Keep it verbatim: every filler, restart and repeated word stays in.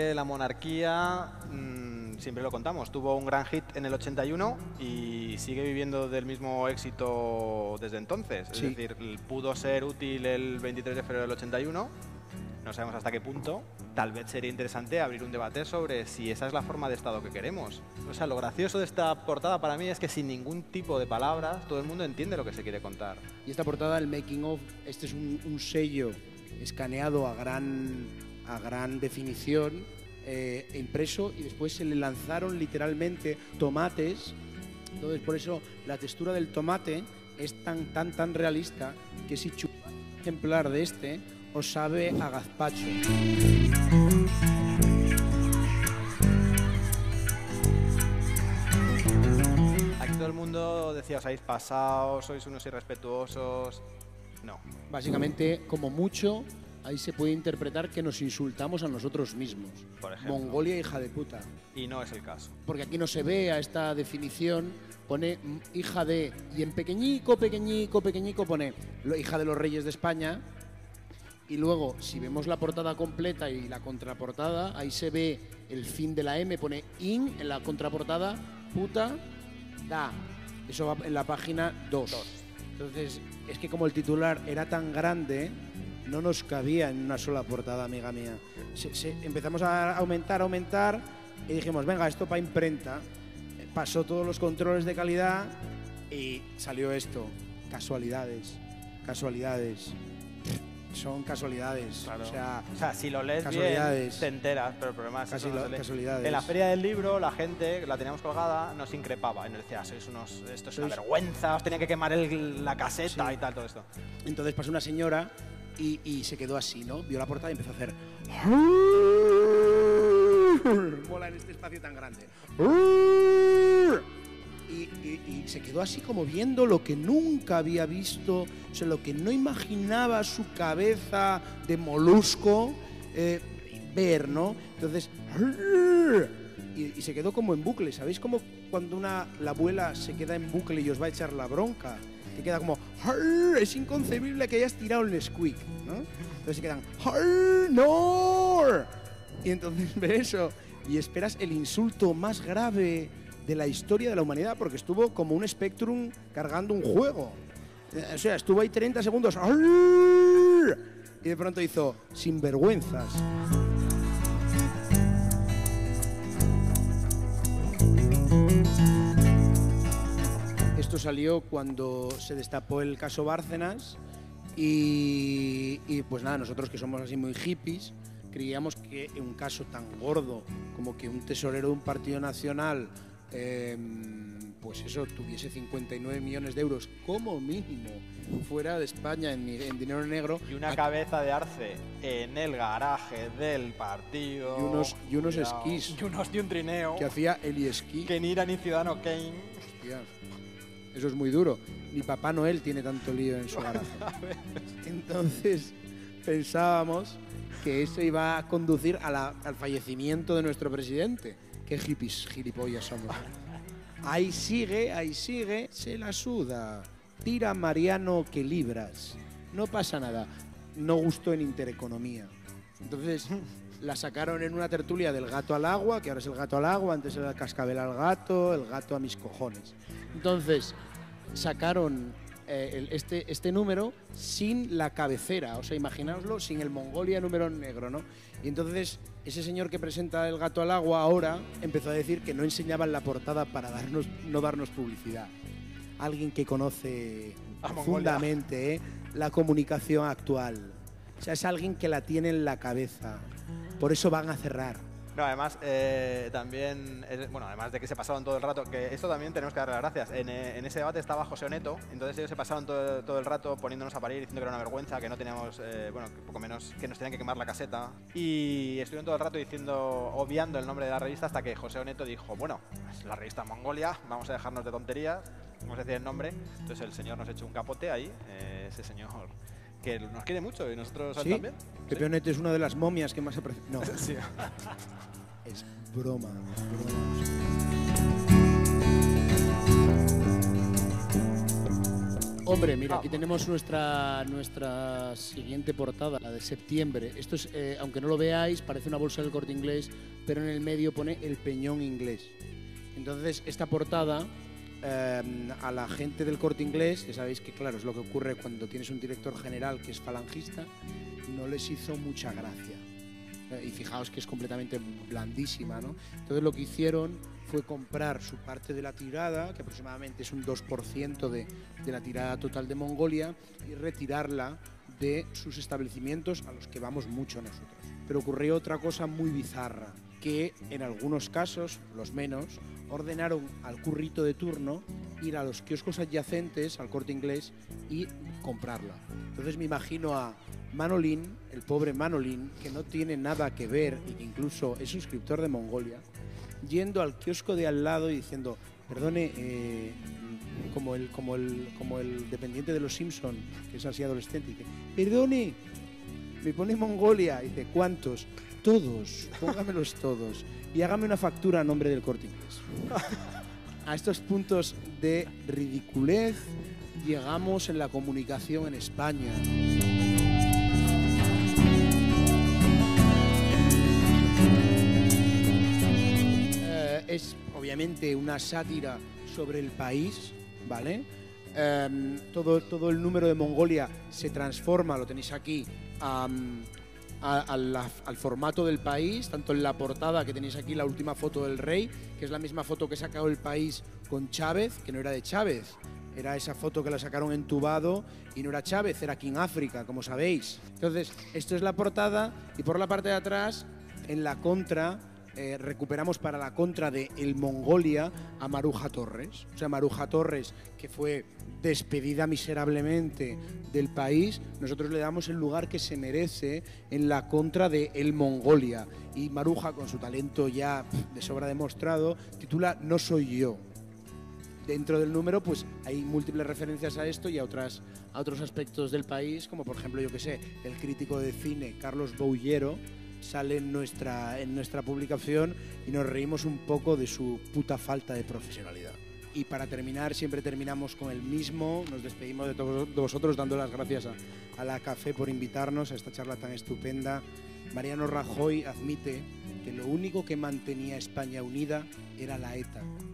que la monarquía, mmm, siempre lo contamos, tuvo un gran hit en el ochenta y uno y sigue viviendo del mismo éxito desde entonces. Sí. Es decir, pudo ser útil el veintitrés de febrero del ochenta y uno, no sabemos hasta qué punto. Tal vez sería interesante abrir un debate sobre si esa es la forma de Estado que queremos. O sea, lo gracioso de esta portada para mí es que sin ningún tipo de palabras todo el mundo entiende lo que se quiere contar. Y esta portada, el making of, este es un, un sello escaneado a gran, a gran definición, eh, impreso, y después se le lanzaron literalmente tomates. Entonces, por eso la textura del tomate es tan, tan, tan realista que si chupas un ejemplar de este, os sabe a gazpacho. Aquí todo el mundo decía, os habéis pasado, sois unos irrespetuosos. No. Básicamente, como mucho, ahí se puede interpretar que nos insultamos a nosotros mismos. Por ejemplo. Mongolia, hija de puta. Y no es el caso. Porque aquí no se ve a esta definición, pone hija de, y en pequeñico, pequeñico, pequeñico pone hija de los reyes de España. Y luego, si vemos la portada completa y la contraportada, ahí se ve el fin de la M, pone in en la contraportada, puta, da. Eso va en la página dos. Entonces, es que como el titular era tan grande, no nos cabía en una sola portada, amiga mía. Se, se, empezamos a aumentar, aumentar, y dijimos, venga, esto para imprenta. Pasó todos los controles de calidad y salió esto. Casualidades, casualidades. Son casualidades. Claro. O sea, o sea, si lo lees bien, te enteras, pero el problema es Casi eso no lo, se lee. casualidades. En la feria del libro, la gente, la teníamos colgada, nos increpaba y nos decía, sois unos, esto es una vergüenza, os tenía que quemar el, la caseta sí. y tal, todo esto. Entonces pasó una señora y, y se quedó así, ¿no? Vio la portada y empezó a hacer... Mola en este espacio tan grande. Y, y, y se quedó así como viendo lo que nunca había visto, o sea, lo que no imaginaba su cabeza de molusco eh, ver, ¿no? Entonces, y, y se quedó como en bucle. ¿Sabéis cómo cuando una, la abuela se queda en bucle y os va a echar la bronca? Que queda como, es inconcebible que hayas tirado el Nesquik, ¿no? Entonces se quedan, no. Y entonces ves eso y esperas el insulto más grave de la historia de la humanidad, porque estuvo como un Spectrum cargando un juego. O sea, estuvo ahí treinta segundos y de pronto hizo sinvergüenzas. Esto salió cuando se destapó el caso Bárcenas y, y pues nada, nosotros que somos así muy hippies, creíamos que un caso tan gordo como que un tesorero de un partido nacional Eh, pues eso, tuviese cincuenta y nueve millones de euros como mínimo fuera de España en, en dinero negro. Y una cabeza de arce en el garaje del partido. Y unos, y unos esquís. Y unos de un trineo. Que hacía el esquí. Que ni era ni Ciudadano Kane. Hostia, eso es muy duro. Ni Papá Noel tiene tanto lío en su garaje. Entonces pensábamos que eso iba a conducir a la, al fallecimiento de nuestro presidente. Qué hippies, gilipollas somos. Ahí sigue, ahí sigue, se la suda. Tira Mariano que libras. No pasa nada. No gustó en Intereconomía. Entonces la sacaron en una tertulia del gato al agua, que ahora es el gato al agua, antes era el cascabel al gato, el gato a mis cojones. Entonces sacaron eh, el, este, este número sin la cabecera, o sea, imaginaoslo, sin el Mongolia número negro, ¿no? Y entonces ese señor que presenta el gato al agua ahora empezó a decir que no enseñaban la portada para darnos, no darnos publicidad. Alguien que conoce profundamente eh, la comunicación actual. O sea, es alguien que la tiene en la cabeza. Por eso van a cerrar. No, además, eh, también, eh, bueno, además de que se pasaron todo el rato, que esto también tenemos que darle las gracias. En, eh, en ese debate estaba José Oneto, entonces ellos se pasaron todo, todo el rato poniéndonos a parir, diciendo que era una vergüenza, que no teníamos, eh, bueno, que poco menos, que nos tenían que quemar la caseta. Y estuvieron todo el rato diciendo, obviando el nombre de la revista, hasta que José Oneto dijo, bueno, es la revista Mongolia, vamos a dejarnos de tonterías, vamos a decir el nombre. Entonces el señor nos echó un capote ahí, eh, ese señor que nos quiere mucho y nosotros ¿Sí? también. Pepe sí. Oneto es una de las momias que más aprecio. No. Sí. Es broma, es broma. Hombre, mira, aquí tenemos nuestra, nuestra siguiente portada, la de septiembre. Esto es, eh, aunque no lo veáis, parece una bolsa del Corte Inglés, pero en el medio pone el Peñón Inglés. Entonces, esta portada, eh, a la gente del Corte Inglés, que sabéis que, claro, es lo que ocurre cuando tienes un director general que es falangista, no les hizo mucha gracia. Y fijaos que es completamente blandísima, ¿no? Entonces lo que hicieron fue comprar su parte de la tirada, que aproximadamente es un dos por ciento de, de la tirada total de Mongolia, y retirarla de sus establecimientos a los que vamos mucho nosotros. Pero ocurrió otra cosa muy bizarra, que en algunos casos, los menos, ordenaron al currito de turno ir a los kioscos adyacentes al Corte Inglés y comprarla. Entonces me imagino a Manolín, el pobre Manolín, que no tiene nada que ver y que incluso es suscriptor de Mongolia, yendo al kiosco de al lado y diciendo, perdone, eh, como, el, como, el, como el dependiente de los Simpson, que es así adolescente, dice, perdone, me pone Mongolia, y dice, ¿cuántos? Todos, póngamelos todos y hágame una factura a nombre del Corte Inglés. A estos puntos de ridiculez llegamos en la comunicación en España. Eh, es obviamente una sátira sobre el país, ¿vale? Eh, todo, todo el número de Mongolia se transforma, lo tenéis aquí, um, a, a la, al formato del país, tanto en la portada que tenéis aquí la última foto del rey, que es la misma foto que ha sacado el país con Chávez, que no era de Chávez, era esa foto que la sacaron entubado y no era Chávez, era King África, como sabéis. Entonces, esto es la portada y por la parte de atrás, en la contra, eh, recuperamos para la contra de El Mongolia a Maruja Torres. O sea, Maruja Torres, que fue despedida miserablemente del país, nosotros le damos el lugar que se merece en la contra de El Mongolia. Y Maruja, con su talento ya de sobra demostrado, titula No soy yo. Dentro del número pues hay múltiples referencias a esto y a, otras, a otros aspectos del país, como por ejemplo, yo que sé, el crítico de cine Carlos Boullero sale en nuestra, en nuestra publicación y nos reímos un poco de su puta falta de profesionalidad. Y para terminar, siempre terminamos con el mismo, nos despedimos de todos de vosotros dando las gracias a, a la Café por invitarnos a esta charla tan estupenda. Mariano Rajoy admite que lo único que mantenía a España unida era la ETA.